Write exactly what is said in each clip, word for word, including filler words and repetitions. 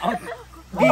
เอาดี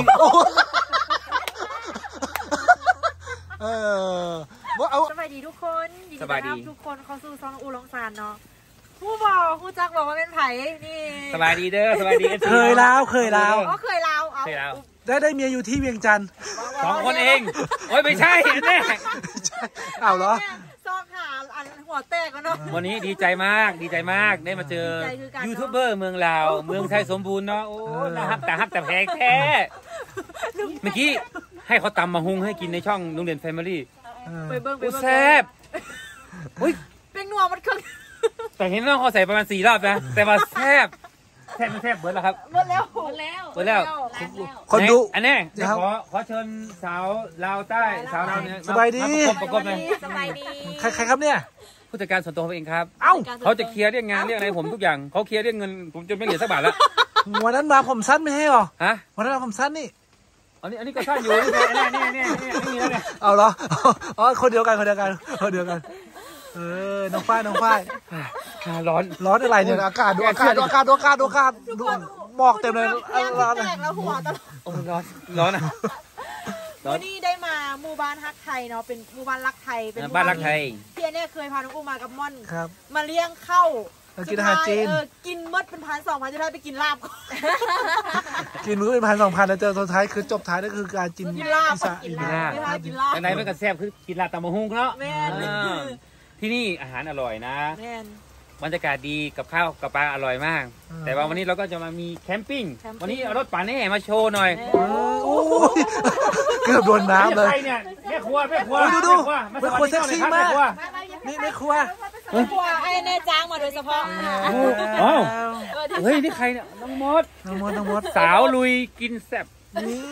เออว่าเอาสบายดีทุกคนสบายดีทุกคนเขาสู้ซองอูลองซานเนาะผู้บอกผู้จักบอกว่าเป็นไผ่นี่สบายดีเด้อสบายดีเคยลาวเคยลาวก็เคยลาวเอาได้ได้เมียอยู่ที่เวียงจันทร์สองคนเองโอ้ยไม่ใช่แน่เอาเหรอซอกหาอันหัวแตกแล้วเนาะวันนี้ดีใจมากดีใจมากได้มาเจอยูทูบเบอร์เมืองลาวเมืองไทยสมบูรณ์เนาะโอ้น่าฮักแต่ฮักแต่แพงแท้เมื่อกี้ให้เขาตำมาหุงให้กินในช่องโรงเรียนแฟมิลี่ไปเบิ้งไปเบิ้งแซ่บอุ้ยเป็นนัวมันคึงแต่เห็นน้องเขาใส่ประมาณสี่รอบนะแต่ว่าแซ่บแซ่บแซ่บเบิร์ดแล้วครับหมดแล้วหมดแล้วหมดแล้วคนดูอันนี้ขอขอเชิญสาวลาวใต้สาวลาวเนี่ยสบายดีประกบเลยสบายดีใครใครครับเนี่ยผู้จัดการส่วนตัวเขาเองครับเอ้าเขาจะเคลียร์เรื่องงานเรื่องอะไรผมทุกอย่างเขาเคลียร์เรื่องเงินผมจนไม่เหลือสักบาทแล้ววันนั้นมาผมสั้นไม่ให้หรอฮะวันนั้นมาผมสั้นนี่อันนี้อันนี้ก็สั้นอยู่นี่นี่นี่นี่นี่แล้วเนี่ยเอาเหรออ๋อคนเดียวกันคนเดียวกันคนเดียวกันเออน้องฝ้ายน้องฝ้ายร้อนร้อนอะไรเนี่ยอากาศดูอากาศดูอากาศดูอากาศดูอากาศดูหมอกเต็มเลยร้อนแตกแล้วหัวตลอดโอ้ร้อนร้อนอ่ะวันนี้ได้มาหมู่บ้านฮักไทยเนาะเป็นหมู่บ้านรักไทยเป็นบ้านรักไทยพี่เนี่ยเคยพาน้องอุ้มมากับม่อนครับมาเลี้ยงเข้ากินอาหารจีนกินมดเป็นพันสองพันจะได้ไปกินลาบกินมื้อเป็นพันสองพันแล้วเจอสุดท้ายคือจบท้ายนั่นคือการกินลาบกินลาบกินลาบไหนไม่กระแซบคือกินลาบตำมะฮุ่งเนาะที่นี่อาหารอร่อยนะบรรยากาศดีกับข้าวกับปลาอร่อยมากแต่ว่าวันนี้เราก็จะมามีแคมปิ้งวันนี้เอารถป่าแน่มาโชว์หน่อยโอ้ยเกือบโดนน้ำเลยแม่ครัวแม่ครัวดูดูแม่ครัวเซ็กซี่มากนี่แม่ครัวแม่ครัวไอ้แน่จ้างมาโดยเฉพาะอ๋อเฮ้ยนี่ใครเนี่ยน้องมดน้องมดน้องมดสาวลุยกินแซ่บนี่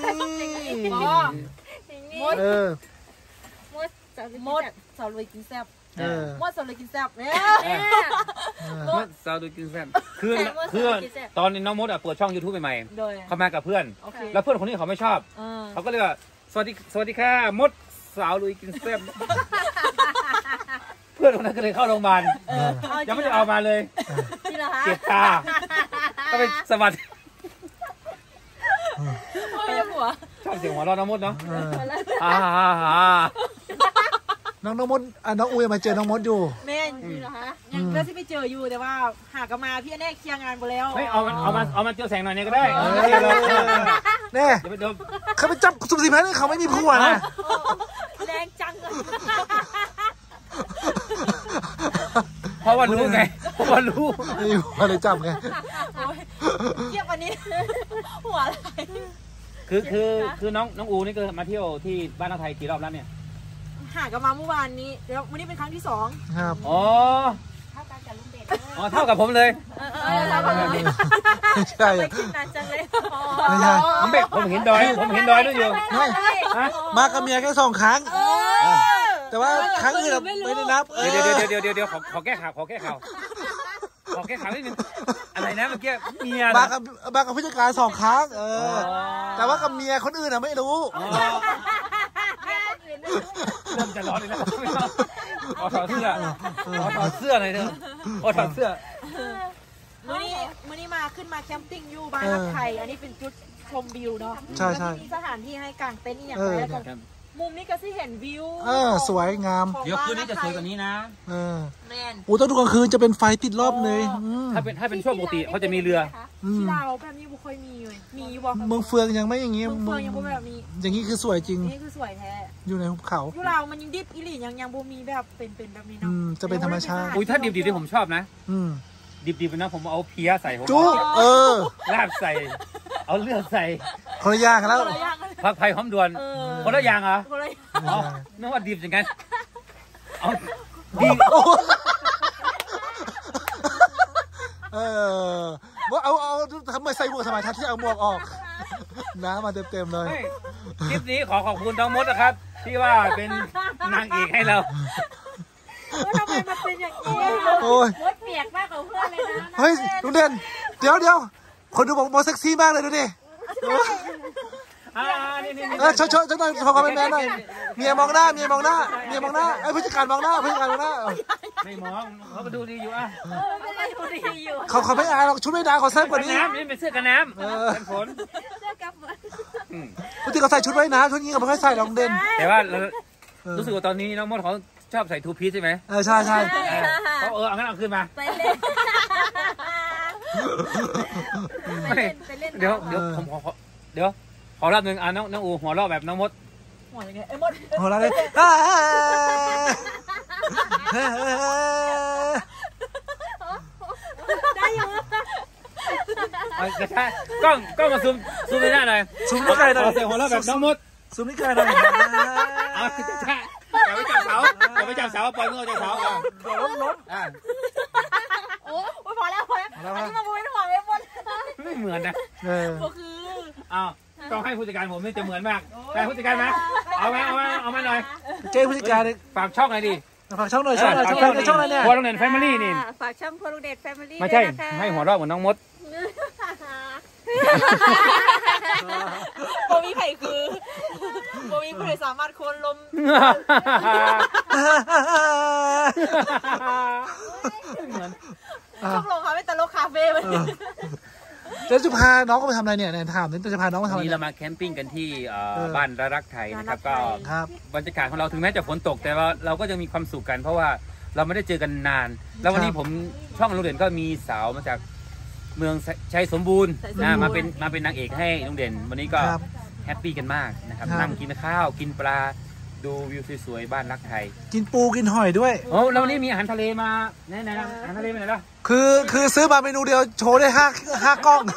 มดเออมดมดสาวลุยกินแซ่บมดสาวลุยกินแซ่บเนี่ยมดสาวลุยกินแซ่บคือคือตอนนี้น้องมดอ่ะเปิดช่องยูทูบใหม่ๆเขามากับเพื่อนแล้วเพื่อนคนนี้เขาไม่ชอบเขาก็เลยว่าสวัสดีสวัสดีค่ะมดสาวลุยกินแซ่บเพื่อนคนนั้นก็เลยเข้าโรงพยาบาลยังไม่ได้เอามาเลยเจ็บตาก็ไปสวัสดีชอบเสียงหัวเราะน้องมดเนาะอ่าน้องน้องมดอ่ะน้องอุ้ยมาเจอน้องมดอยู่แม่นี่เหรอคะยังก็ที่ไปเจออยู่แต่ว่าหากมาพี่แน่เคลียร์งานไปแล้วไม่เอาเอามาเอามาเจอแสงหน่อยเนี่ยก็ได้แน่เขาไปจับสุภสิทธิ์ให้เขาไม่มีผัวนะแรงจังเลยเพราะว่ารู้ไงเพราะว่ารู้นี่หัวเลยจับไงเทียบวันนี้หัวอะไรคือคือคือน้องน้องอูนี่ก็มาเที่ยวที่บ้านนาไทยกี่รอบแล้วเนี่ยหากันมาเมื่อวานนี้แล้ววันนี้เป็นครั้งที่สองครับอ๋อเท่ากันกับลุงเด็กอ๋อเท่ากับผมเลยเท่ากับลุงเด็กใช่ไปกินนานจังเลยไม่ใช่ผมเด็กผมเห็นดอยผมเห็นดอยด้วยอยู่มากับเมียแค่สองครั้งแต่ว่าครั้งอื่นไม่ได้นับเดี๋ยวเดี๋ยวเดี๋ยวเดี๋ยวเดี๋ยวขอขอแก้ข่าวขอแก้ข่าวขอแก้ข่าวนิดนึงอะไรนะเมื่อกี้เมียมากับมากับผู้จัดการสองครั้งเออแต่ว่ากับเมียคนอื่นอะไม่รู้เริ่มจะร้อนเลยแล้วขอถอดเสื้อขอถอดเสื้อหน่อยเถอะขอถอดเสื้อมื้อนี้มื้อนี้มาขึ้นมาแคมปิ้งอยู่บ้านรักไทยอันนี้เป็นจุดชมวิวเนาะใช่ใช่มีสถานที่ให้กางเต็นท์อย่างไรแล้วกันมุมนี้ก็ที่เห็นวิวเออสวยงามเดี๋ยวคืนนี้จะสวยกว่านี้นะเออแมนโอ้ต้องดูกลางคืนจะเป็นไฟติดรอบเลยถ้าเป็นถ้าเป็นช่วงปกติเขาจะมีเรือที่เราแบบนี้บุคคลมีเลยมีบ่เมืองเฟืองยังไม่อย่างงี้เมืองเฟืองยังบ่แบบนี้อย่างนี้คือสวยจริงนี่คือสวยแท้อยู่ในหุบเขาที่เรามันยังดิบอิหลี่ยังยังบ่มีแบบเป็นเป็นแบบนี้เนาะจะเป็นธรรมชาติอุ้ยถ้าดิบดิบที่ผมชอบนะดิบๆนะผมเอาเพี้ยใส่ผมจุ๊เออลาบใส่เอาเลือดใส่คนละอย่างแล้วผักไผ่หอมด่วนคนละอย่างเหรออ๋อนึกว่าดิบอย่างนั้นเอาดิบเออว่าเอาเอาทำไมใส่หมวกสมัยทัศน์ที่เอาหมวกออกน้ำมาเต็มๆเลยคลิปนี้ขอขอบคุณน้องมดนะครับที่ว่าเป็นนางเอกให้เราทำไมมันเป็นอย่างนี้โอ้ยมดเปียกมากกว่าเพื่อนเลยนะเฮ้ยลุงเด่นเดี๋ยวเดี๋ยวคนดูบอกมดเซ็กซี่มากเลยดูดิเออชดชดชดหน่อยขอคอมเมนต์หน่อยเมียมองหน้าเมียมองหน้าเมียมองหน้าไอ้ผู้จัดการมองหน้าผู้จัดการมองหน้าไม่มองเขาก็ดูดีอยู่อ่ะดูดีอยู่เขาเขาไม่อายหรอกชุดไม่ได้เขาแซ่บกว่านี้น้ำนี่เป็นเสื้อกันน้ำกันฝนเสื้อกันฝปกติเขาใส่ชุดว่ายน้ำชุดนี้เขาไม่ค่อยใส่รองเด่นแต่ว่ารู้สึกว่าตอนนี้น้องมดเขาชอบใส่ทูพีซใช่ไหมเออใช่ใช่เขาเออเอางั้นเอาขึ้นมาไปเล่นเดี๋ยวเดี๋ยวผมขอเดี๋ยวขอรอบหนึ่งอ่ะน้องน้องอูหัวรอบแบบน้องมดหัวยังไงไอ้มดหัวเราเลยได้ยังกระชากกล้องกล้องมาซูมซูมในหน้าหน่อยซูมนี่ใครหน่อยเสียงหัวเราแบบน้องมดซูมนี่ใครหน่อยเอากระชากอย่าไปจับเสาอย่าไปจับเสาปล่อยมือจับเสาอ่ะเดี๋ยวล้มล้มอ่ะโอ้พอแล้วพอแล้วอันนี้มาบุ้ยหัวไม่หมดไม่เหมือนนะเออก็คืออ้าวต้องให้ผู้จัดการผมนี่จะเหมือนมากแต่ผู้จัดการนะเอาไหมเอาไหมเอามาหน่อยเจ้ผู้จัดการฝากช่องหน่อยดิฝากช่องหน่อยช่องหน่อยช่องหน่อยช่องหน่อยเนี่ยพอลุงเด่นแฟมิลี่นี่ฝากช่องพอลุงเด่นแฟมิลี่ไม่ใช่ให้หัวเราะเหมือนน้องมดโบมีไผ่คือโบมีผู้ใดสามารถโค่นลมเหมือนชอบลงคาเฟ่แต่โลคาเฟ่เลยแล้วจะพาน้องก็ไปทำอะไรเนี่ยเนี่ยถามนี่จะพาน้องไปทำอะไรนี่เรามาแคมปิ้งกันที่บ้านรักไทยนะครับก็บรรยากาศของเราถึงแม้จะฝนตกแต่ว่าเราก็ยังมีความสุขกันเพราะว่าเราไม่ได้เจอกันนานแล้ววันนี้ผมช่องลุงเด่นก็มีสาวมาจากเมืองชัยสมบูรณ์นะมาเป็นมาเป็นนางเอกให้ลุงเด่นวันนี้ก็แฮปปี้กันมากนะครับนั่งกินข้าวกินปลาดูวิวสวยๆบ้านรักไทยกินปูกินหอยด้วยโอ้แล้ววันนี้มีอาหารทะเลมาไหนไหนอาหารทะเลไปไหนล่ะคือคือซื้อมาเมนูเดียวโชว์ได้ห้าห้ากล้อง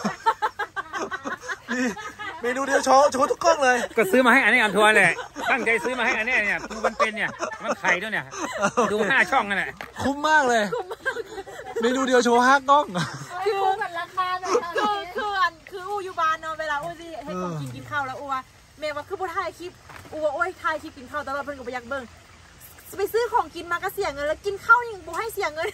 เมนูเดียวโชว์โชว์ทุกกล้องเลยก็ซื้อมาให้อันนี้อันทัวร์เลยตั้งใจซื้อมาให้อันนี้เนี่ยปูมันเป็นเนี่ยมันไข่ด้วยเนี่ยดูห้าช่องนั่นแหละคุ้มมากเลยเมนูเดียวโชว์ห้ากล้องคือมันราคาหน่อยคือคืออันคืออูอยู่บ้านเนาะเวลาอูสิให้คนกินกินข้าวแล้วอูว่าเมย์ว่าคือผู้ถ่ายคลิปอูว่าโอ้ยถ่ายคลิปกินข้าวตลอดเพิ่นก็ไปยักเบิ้งไปซื้อของกินมาก็เสียเงินแล้วกินข้าวยังบูให้เสียเงิน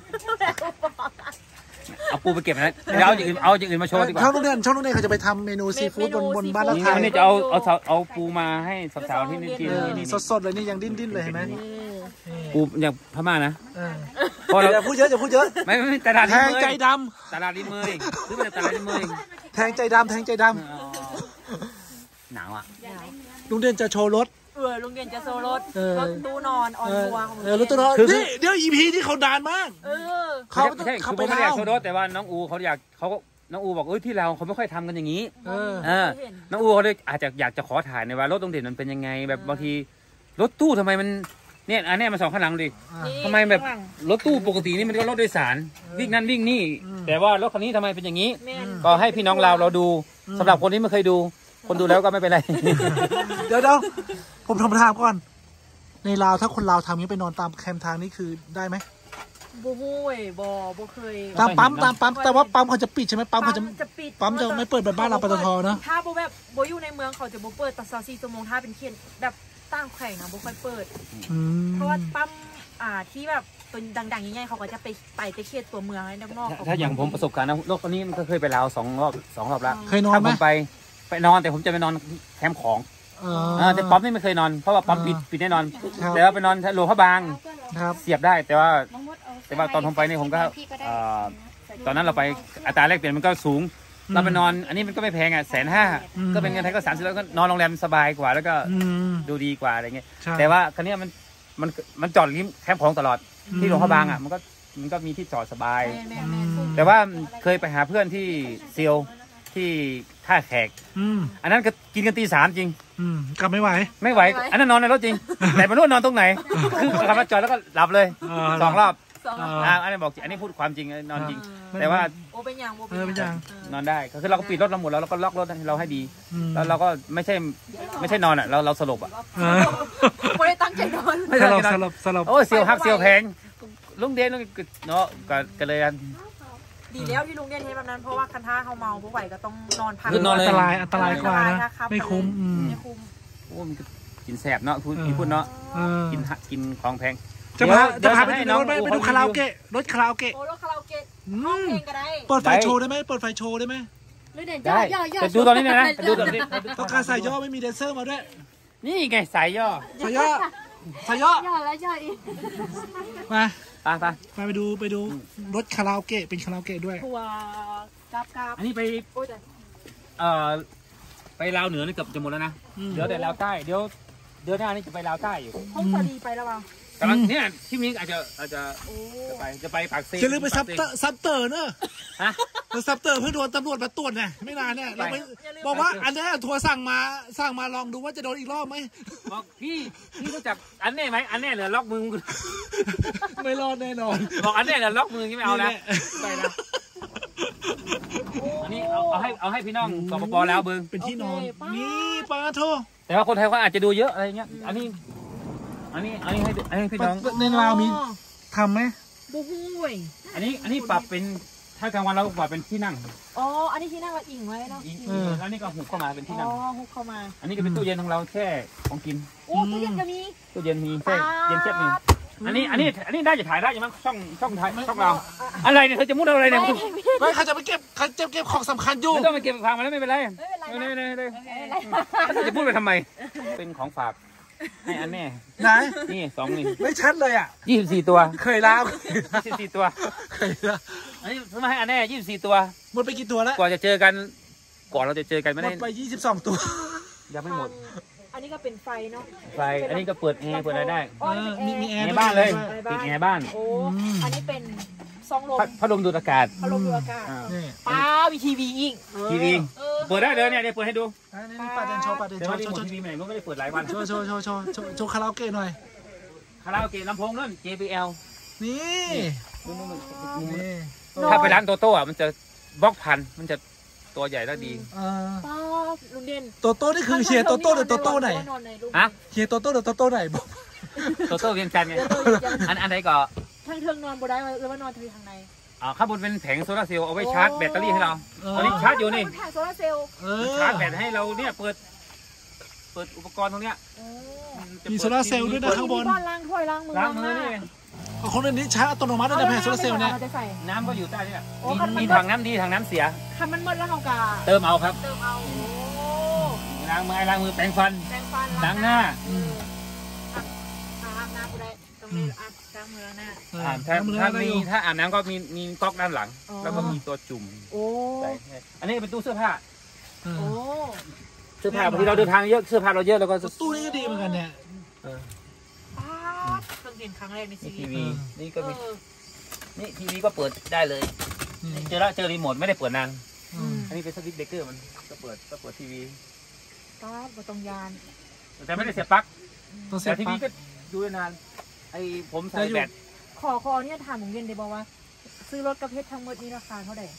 เอาปูไปเก็บนะเดี๋ยวเอาอย่างอื่นเอาอย่างอื่นมาโชว์ดีกว่าช่องนู้นช่องนู้นเขาจะไปทำเมนูซีฟู้ดบนบนบ้านรักไทยนี่จะเอาเอาเอาปูมาให้สาวๆที่นี่กินนี่สดๆเลยนี่ยังดิ้นๆเลยเห็นไหมปูอย่างพม่านะพอเราจะพูดเยอะจะพูดเยอะไม่ไม่ตลาดแทงใจดำตลาดริมเมย์ซื้อมาจากตลาดริมเมย์แทงใจดำแทงใจดำหนาวอ่ะลุงเด่นจะโชว์รถเออลุงเด่นจะโซรถรถตู้นอนออนทัวร์ของเออรถตู้นอนนี่เดี๋ยวอีพีที่เขาดานมากเออเขาเขาไม่ได้อยากโชว์รถแต่ว่าน้องอูเขาอยากเขาน้องอูบอกเอ้ยที่เราเขาไม่ค่อยทำกันอย่างนี้เออน้องอูเขาเลยอาจจะอยากจะขอถ่ายในว่ารถลุงเด่นมันเป็นยังไงแบบบางทีรถตู้ทำไมมันเนี่ยอันนี้มาสองข้างหลังดิทำไมแบบรถตู้ปกตินี่มันก็รถโดยสารวิ่งนั่นวิ่งนี่แต่ว่ารถคันนี้ทำไมเป็นอย่างนี้ก็ให้พี่น้องเราเราดูสำหรับคนที่ไม่เคยดูคนดูแล้วก็ไม่เป็นไรเดี๋ยวเดี๋ยวผมทำถามก่อนในลาวถ้าคนลาวทำนี้ไปนอนตามแคมป์ทางนี้คือได้ไหมบูฮู้ยบอบเคยตามปั๊มตามปั๊มแต่ว่าปั๊มเขาจะปิดใช่ไหมปั๊มเขาจะปิดปั๊มจะไม่เปิดแบบบ้านเราปตทเนาะถ้าโบแบบโบอยู่ในเมืองเขาจะโบเปิดตัดซาซีชั่วโมงถ้าเป็นเขียนแบบตั้งแข่งนะโบค่อยเปิดเพราะว่าปั๊มอ่าที่แบบตัวดังๆใหญ่ๆเขาก็จะไปไปจะเขียนตัวเมืองให้นอกถ้าอย่างผมประสบการณ์นะรถคันนี้มันก็เคยไปลาวสองรอบสองรอบแล้วเคยนอนไหมไปไปนอนแต่ผมจะไปนอนแคมป์ของแต่ปั๊มนี่ไม่เคยนอนเพราะว่าปั๊มปิดปิดแน่นอนแต่ว่าไปนอนหลวงพระบางเสียบได้แต่ว่าแต่ว่าตอนผมไปนี่ผมก็ตอนนั้นเราไปอัตราแลกเปลี่ยนมันก็สูงเราไปนอนอันนี้มันก็ไม่แพงอ่ะแสนห้าก็เป็นเงินไทยก็สามสิบแล้วก็นอนโรงแรมสบายกว่าแล้วก็ดูดีกว่าอะไรเงี้ยแต่ว่าคันนี้มันมันมันจอดริมแคมป์ของตลอดที่หลวงพระบางอ่ะมันก็มันก็มีที่จอดสบายแต่ว่าเคยไปหาเพื่อนที่เซียวที่ท่าแขกอันนั้นก็กินกันตีสามจริงกลับไม่ไหวไม่ไหวอันนั้นนอนในรถจริงแต่ไม่รู้นอนตรงไหนคือขับมาจอดแล้วก็หลับเลยสองรอบอันนี้บอกอันนี้พูดความจริงนอนจริงแต่ว่าโอเป็นอย่างโอเป็นอย่างนอนได้คือเราก็ปิดรถเราหมดแล้วเราก็ล็อกรถเราให้ดีแล้วเราก็ไม่ใช่ไม่ใช่นอนอ่ะเราเราสลบอ่ะไม่ได้ตั้งใจนอนไม่สลบสลบสลบโอ้เสียวหักเสียวแพงลุงเด่นเนาะก็เลยดีแล้วที่ลุงเด่นเทแบบนั้นเพราะว่าคันท่าเขาเมาผู้ไหวก็ต้องนอนพักอันตรายอันตรายกว่านะไม่คุ้มไม่คุ้มโอ้มันกินแสบเนาะพูดพูดเนาะกินกินของแพงจะพาจะพาไปดูไปดูคาราโอเกะรถคาราโอเกะโอ้รถคาราโอเกะห้องเพลงก็ได้เปิดไฟโชว์ได้ไหมเปิดไฟโชว์ได้ไหมได้แต่ดูตอนนี้นะดูตอนนี้ต้องการใส่ย่อไม่มีแดนเซอร์มาด้วยนี่ไงใส่ย่อใส่ย่อใส่ย่อย่อแล้วย่ออีกมาไปไปไปดูไปดูรถคาราโอเกะเป็นคาราโอเกะด้วยทัวร์กราบกราบอันนี้ไปเอ่อไปลาวเหนือนี่เกือบจะหมดแล้วนะเดี๋ยวแต่ลาวใต้เดี๋ยวเดี๋ยวหน้านี่จะไปลาวใต้อยู่ห้องสดีไปแล้วเปล่ากำลังเนี่ยที่นี้อาจจะอาจจะจะไปจะไปปากเซ่จะลืมไปซับเตอร์ซับเตอร์เนอะฮะซับเตอร์เพื่อโดนตำรวจมาตรวจไงไม่นานเนี่ยเราไปบอกว่าอันนี้ทัวร์สั่งมาสั่งมาลองดูว่าจะโดนอีกรอบไหมบอกพี่พี่รู้จักอันแน่ไหมอันแน่เหลือล็อกมือไม่รอดแน่นอนบอกอันแน่เหลือล็อกมือที่ไม่เอาแล้วไปนะอันนี้เอาเอาให้เอาให้พี่น้องสปปแล้วเบิ้งเป็นที่นอนนี่ปลาโทแต่ว่าคนไทยเขาอาจจะดูเยอะอะไรเงี้ยอันนี้อันนี้อันนี้ให้อันนี้พี่น้องในลาวมีทำไหมบูฮู้ยอันนี้อันนี้ปรับเป็นถ้ากลางวันเราปรับเป็นที่นั่งอ๋ออันนี้ที่นั่งเราอิงไว้เนาะแล้วนี่ก็หุบเข้ามาเป็นที่นั่งอ๋อหุบเข้ามาอันนี้ก็เป็นตู้เย็นของเราแช่ของกินโอ้ตู้เย็นก็มีตู้เย็นมีแช่เย็นแช่มีอันนี้อันนี้อันนี้ได้จะถ่ายได้ยังมั้งช่องช่องถ่ายช่องเราอะไรเนี่ยเธอจะมุดอะไรเนี่ยไม่ใครจะไปเก็บใครจะเก็บของสำคัญอยู่ไม่ต้องไปเก็บฟังมาแล้วไม่เป็นไรไม่เป็นไรไม่เป็นไรจะพูดไปทำไมเป็นของฝากให้อันแน่ไหนนี่สองนี่ไม่ชัดเลยอ่ะยี่สิบสี่ตัวเคยแล้วยี่สิบสี่ตัวเคยแล้วอันนี้ซื้อมาให้อันแน่ยี่สิบสี่ตัวหมดไปกี่ตัวแล้วกว่าจะเจอกันก่อนเราจะเจอกันไม่ได้หมดไปยี่สิบสองตัวยังไม่หมดอันนี้ก็เป็นไฟเนาะไฟอันนี้ก็เปิดแอร์เปิดอะไรได้มีมีแอร์ในบ้านเลยติดแอร์บ้านโอ้อันนี้เป็นซองลมพัดลมดูดอากาศพัดลมดูดอากาศป้ามีทีวีอีกทีวีเปิดได้เลยเนี่ยเดี๋ยวเปิดให้ดูนี่ปัดเดนโชว์ปัดเดนโชว์โชว์ทีวีใหม่ก็ไม่ได้เปิดหลายวันโชว์โชว์โชว์โชว์โชว์คาราโอเกะหน่อยคาราโอเกะลำโพงนั่น เจ บี แอลนี่ถ้าไปร้านโตโต้อะมันจะบล็อกพันมันจะตัวใหญ่แล้วดีป้าลุงเด่นโตโต้นี่คือเชียร์โตโต้หรือโตโต้ไหนฮะเชียร์โตโต้หรือโตโต้ไหนบอกโตโต้เวียงจันทร์ไงอันอันไหนก็ทางเทิงนอนบ่ได้หรือว่านอนทางในอ๋อข้างบนเป็นแผงโซลาร์เซลล์เอาไว้ชาร์จแบตเตอรี่ให้เราตอนนี้ชาร์จอยู่นี่แผงโซลาร์เซลล์ชาร์จแบตให้เราเนี่ยเปิดเปิดอุปกรณ์ตรงเนี้ยมีโซลาร์เซลล์ด้วยนะข้างบนล้างถ้วยล้างมือล้างมือนี่คนนี้ชาร์จอัตโนมัติในแผงโซลาร์เซลล์เนี่ยน้ำก็อยู่ใต้เนี่ยมีถังน้ำดีถังน้ำเสียคันมันหมดแล้วเขากะเติมเอาครับเติมเอาล้างมือล้างมือแปรงฟันแปรงฟันล้างหน้าอาบน้ำกูได้ตรงนี้อาบล้างมือล้างหน้าถ้าถ้ามีถ้าอาบน้ำก็มีมีก๊อกด้านหลังแล้วก็มีตัวจุ่มโอ้อันนี้เป็นตู้เสื้อผ้าโอ้เสื้อผ้าบางทีเราเดินทางเยอะเสื้อผ้าเราเยอะแล้วก็ตู้นี้ก็ดีเหมือนกันเนี่ยเพิ่งเห็นครั้งแรกในชีวิตทีวีนี่ก็มีนี่ทีวีก็เปิดได้เลยเจอแล้วเจอรีโมทไม่ได้เปิดนานอันนี้เป็นสวิตช์เบรกเกอร์มันก็เปิดก็เปิดทีวีป้าบตรงยานแต่ไม่ได้เสียบปลั๊กแต่ทีวีก็ดูได้นานไอ้ผมใส่แบตขอคอเนี่ยถามผมเรียนได้บอกว่าซื้อรถกระเพชรทั้งหมดนี้ราคาเท่าไหร่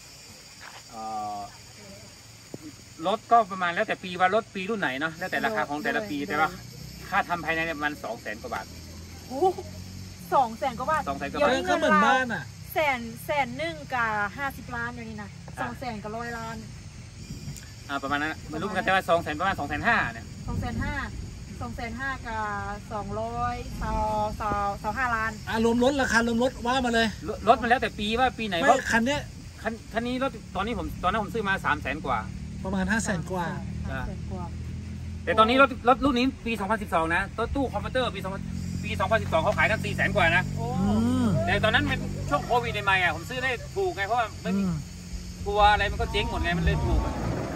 รถก็ประมาณแล้วแต่ปีว่ารถปีรุ่นไหนเนาะแล้วแต่ราคาของแต่ละปีแต่ว่าค่าทำภายในเนี่ยมันสองแสนกว่าบาทสองแสนกว่าบาทสองแสนกว่าบาทก็เหมือนบ้านอ่ะแสนแสนหนึ่งกับห้าสิบล้านอย่างนี้นะสองแสนกับร้อยล้านอ่าประมาณนั้นไม่รู้กันแต่ว่าสองแสนประมาณสองแสนห้าเนี่ยสองแสนห้าสองแสนห้ากับสองร้อยสองสองสองห้าล้านอ่ารวมรถราคารวมรถว่ามาเลยรถมันแล้วแต่ปีว่าปีไหนว่าคันเนี้ยคันคันนี้รถตอนนี้ผมตอนนั้นผมซื้อมาสามแสนกว่าประมาณห้าแสนกว่าแต่ตอนนี้รถรถรุ่นนี้ปีสองพันสิบสองนะรถตู้คอมพิวเตอร์ปีสองปีสองพันสิบสองเขาขายตั้งสี่แสนกว่านะแต่ตอนนั้นเป็นช่วงโควิดใหม่ๆอ่ะผมซื้อได้ถูกไงเพราะว่าไม่มีทัวร์อะไรมันก็เจ๊งหมดไงมันเลยถูก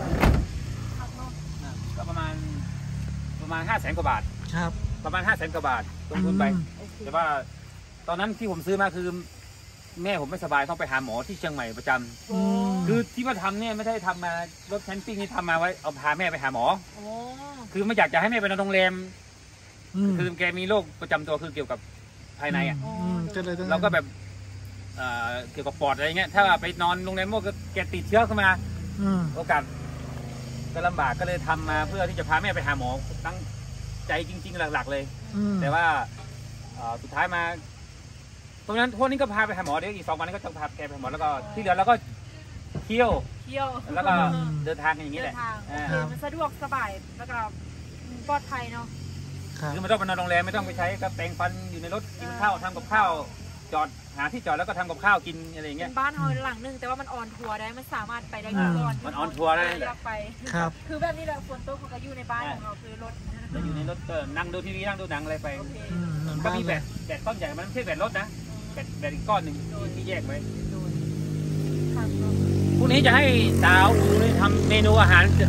ก็ประมาณประมาณห้าแสนกว่าบาทครับประมาณห้าแสนกว่าบาทลงทุนไปแต่ว่าตอนนั้นที่ผมซื้อมาคือแม่ผมไม่สบายต้องไปหาหมอที่เชียงใหม่ประจำคือที่ว่าทำเนี่ยไม่ได้ทำมารถแคมปิ้งนี่ทำมาไว้เอาพาแม่ไปหาหมอคือไม่อยากจะให้แม่ไปนอนโรงแรมคือแกมีโรคประจำตัวคือเกี่ยวกับภายในอ่ะเราก็แบบเกี่ยวกับปอดอะไรเงี้ยถ้าไปนอนโรงแรมพวกแกติดเชื้อเข้ามาโอกาสก็ลำบากก็เลยทำมาเพื่อที่จะพาแม่ไปหาหมอตั้งใจจริงๆหลักๆเลยแต่ว่าสุดท้ายมาตรงนั้นพวกนี้ก็พาไปหาหมอเดี๋ยวอีกสองวันนี้ก็จะพาแกไปหาหมอแล้วก็ที่เหลือเราก็เที่ยวเที่ยวแล้วก็เดินทางอย่างนี้แหละมันสะดวกสบายแล้วก็ปลอดภัยเนาะคือไม่ต้องไปนอนโรงแรมไม่ต้องไปใช้ก็แปรงฟันอยู่ในรถกินข้าวทำกับข้าวจอดหาที่จอดแล้วก็ทำกับข้าวกินอะไรอย่างเงี้ยบ้านเฮาหลังนึงแต่ว่ามันออนทัวร์ได้มันสามารถไปได้ทุกวันมันออนทัวร์ได้ไปครับคือแบบนี้แหละฝนตกเขาก็อยู่ในบ้านของเราคือรถจะอยู่ในรถก็นั่งดูทีวีนั่งดูหนังอะไรไปก็มีแบตแบตก้อนใหญ่มันไม่ใช่แบตรถนะแบตแบตอีกก้อนหนึ่งที่แยกไว้พรุ่งนี้จะให้สาวอูนี่ทำเมนูอาหาร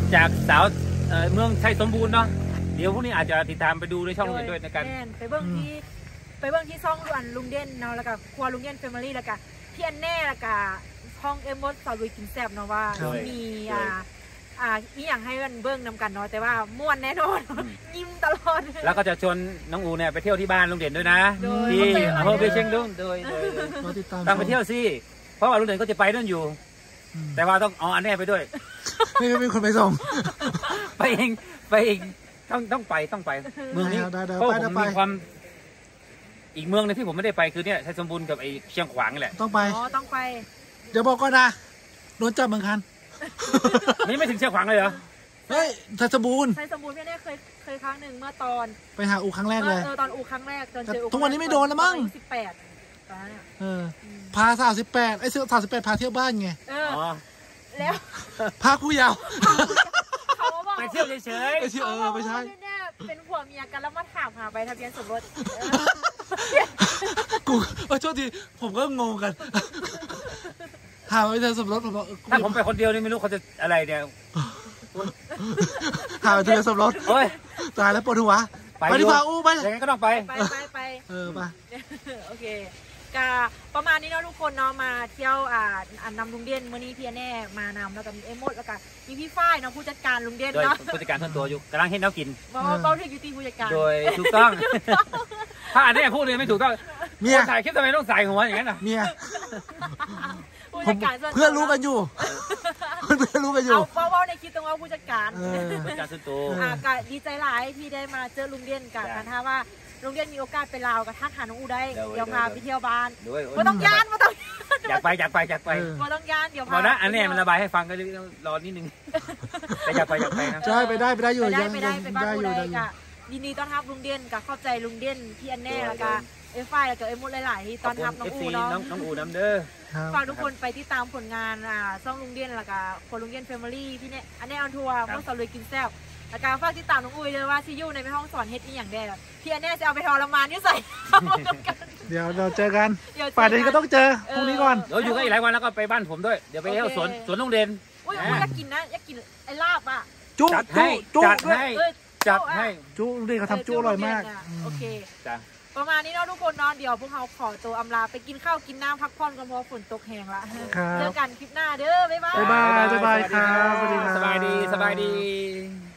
จากสาวเมืองชัยสมบูรณ์เนาะเดี๋ยวพวกนี้อาจจะติดตามไปดูในช่องอื่นด้วยในการไปเบื้องที่ไปเบื้องที่ช่องอันลุงเด่นเนาะแล้วก็ครัวลุงเด่นแฟมิลี่แล้วก็พี่อันแน่แล้วก็ห้องเอ็มมดสาวลุยกินแซ่บเนาะว่ามีอ่าอ่ามีอย่างให้กันเบื้องนำกันเนาะแต่ว่าม่วนแน่นอนยิ้มตลอดแล้วก็จะชวนน้องอูเนี่ยไปเที่ยวที่บ้านลุงเด่นด้วยนะที่อำเภอเบเชียงดุงโดยต้องไปเที่ยวสิเพราะว่าลุงเด่นก็จะไปนั่นอยู่แต่ว่าต้องเอาอันแน่ไปด้วยไม่มีคนไปส่งไปเองไปเองต้องต้องไปต้องไปเมืองนี้เพราะผมมีความอีกเมืองนึงที่ผมไม่ได้ไปคือเนี่ยชัยสมบูรณ์กับไอเชียงขวางนี่แหละต้องไปอ๋อต้องไปเดี๋ยวบอกก็นะโดนจับเมืองคันนี่ไม่ถึงเชียงขวางเลยเหรอเฮ้ยชัยสมบูรณ์ชัยสมบูรณ์พี่เนี่ยเคยเคยครั้งหนึ่งเมื่อตอนไปหาอูครั้งแรกเลยเออตอนอูครั้งแรกตอนเจออูทุกวันนี้ไม่โดนแล้วมั้งสิบแปดเออพาสาวสิบแปดไอ้เสื้อสาวสิบแปดพาเที่ยวบ้านไงเออแล้วพาคู่ยาวเขาบอกไปเที่ยวเฉยๆไปเที่ยวเออไม่ใช่เป็นผัวเมียกันแล้วมาถามหาใบทะเบียนสมรสกูเออโทษทีผมก็งงกันหาใบทะเบียนสมรสผมบอกถ้าผมไปคนเดียวนี่ไม่รู้เขาจะอะไรเนี่ยหาใบทะเบียนสมรสโอ้ยตายแล้วปวดหัวไปดีกว่าอู้ไปยังไงก็ต้องไปไปไปไปเออไปโอเคกาประมาณนี้เนาะทุกคนเนาะมาเที่ยวอ่านำลุงเด่นเมื่อนี้พี่แน่มานำแล้วก็มีเอ็มมดแล้วก็มีพี่ฝ้ายเนาะผู้จัดการลุงเด่นเนาะผู้จัดการส่วนตัวอยู่กำลังเห็นน้ำกินบอกว่าเขาถึงอยู่ที่ผู้จัดการโดยถูกต้องถ้าอันนี้พูดเลยไม่ถูกต้องเมียถ่ายคลิปทำไมต้องใส่หัวอย่างนั้นอ่ะเมียผู้จัดการเพื่อนรู้กันอยู่เพื่อนรู้กันอยู่เอาเบาๆในคลิปตรงว่าผู้จัดการผู้จัดการส่วนตัวอ่าก็ดีใจหลายที่ได้มาเจอลุงเด่นกันกันถ้าว่าลุงเด่นมีโอกาสไปลาวกับทักหาน้องอูได้เดี๋ยวพาไปเที่ยวบ้านไม่ต้องย่านไม่ต้องอยากไปอยากไปอยากไปไม่ต้องย่านเดี๋ยวพานะอันนี้มันระบายให้ฟังก็รอนิดนึงแต่อยากไปอยากไปนะใช่ไปได้ไปได้อยู่ไปได้ไปได้ไปบ้านอูได้กะยินดีต้อนรับลุงเด่นกับเข้าใจลุงเด่นพี่อันแน่แล้วก็เอฟไฟแล้วก็เอ็มมุดหลายๆที่ต้อนรับน้องอูเนาะน้องอูน้ำเด้อฝากทุกคนไปติดตามผลงานอ่าช่องลุงเด่นแล้วก็คนลุงเด่นแฟมิลี่พี่เนี่ยอันแน่ออนทัวร์เมื่อสาวเลยกินแซ่บแล้วก็ฝากติดตามน้องอุ้ยเลยว่าซียูในห้องสอนเฮ็ดอีอย่างแดดพี่อันนี้จะเอาไปทรมานนี่ใส่เดี๋ยวเราเจอกันป่านนี้ก็ต้องเจอพรุ่งนี้ก่อนเดี๋ยวอยู่กันอีกหลายวันแล้วก็ไปบ้านผมด้วยเดี๋ยวไปเที่ยวสวนสวนลุงเด่นอุ้ยอยากกินนะอยากกินไอ้ลาบอ่ะจุ๊จัดให้จัดให้จัดให้จุ๊ลุงเด่นเขาทำจุ๊อร่อยมากโอเคจ้ะประมาณนี้เนาะทุกคนเนาะเดี๋ยวพวกเราขอตัวอำลาไปกินข้าวกินน้ำพักผ่อนกันเพราะฝนตกแห้งละเจอกันคลิปหน้าเด้อบ๊ายบายบ๊ายบายบ๊ายบายครับสบายดีสบายดี